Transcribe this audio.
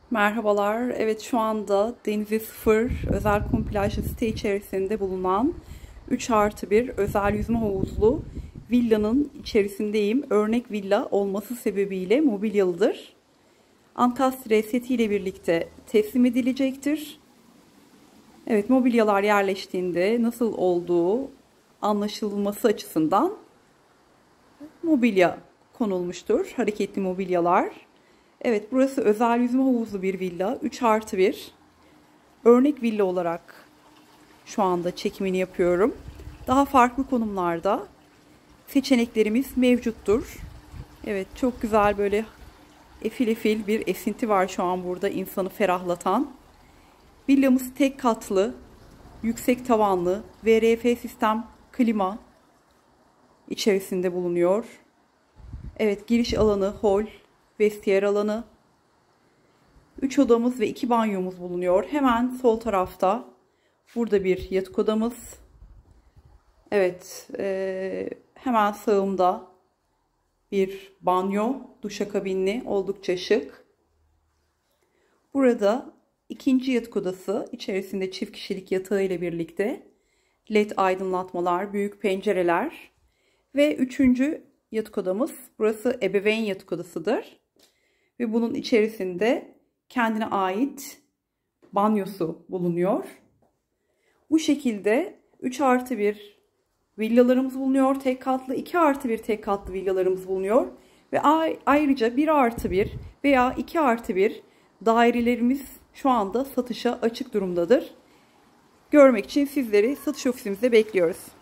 Merhabalar. Evet, şu anda denizi sıfır özel kum plajlı site içerisinde bulunan 3+1 özel yüzme havuzlu villanın içerisindeyim. Örnek villa olması sebebiyle mobilyalıdır. Ankastre setiyle birlikte teslim edilecektir. Evet, mobilyalar yerleştiğinde nasıl olduğu anlaşılması açısından mobilya konulmuştur. Hareketli mobilyalar. Evet, burası özel yüzme havuzlu bir villa. 3+1. Örnek villa olarak şu anda çekimini yapıyorum. Daha farklı konumlarda seçeneklerimiz mevcuttur. Evet, çok güzel böyle efil efil bir esinti var şu an burada insanı ferahlatan. Villamız tek katlı, yüksek tavanlı, VRF sistem klima içerisinde bulunuyor. Evet, giriş alanı, hol, vestiyer alanı. 3 odamız ve 2 banyomuz bulunuyor. Hemen sol tarafta burada bir yatak odamız. Evet, hemen sağımda bir banyo, duşakabinli, oldukça şık. Burada ikinci yatak odası, içerisinde çift kişilik yatağı ile birlikte LED aydınlatmalar, büyük pencereler ve üçüncü yatak odamız. Burası ebeveyn yatak odasıdır. Ve bunun içerisinde kendine ait banyosu bulunuyor. Bu şekilde 3+1 villalarımız bulunuyor. Tek katlı 2+1 tek katlı villalarımız bulunuyor. Ve ayrıca 1+1 veya 2+1 dairelerimiz şu anda satışa açık durumdadır. Görmek için sizleri satış ofisimizde bekliyoruz.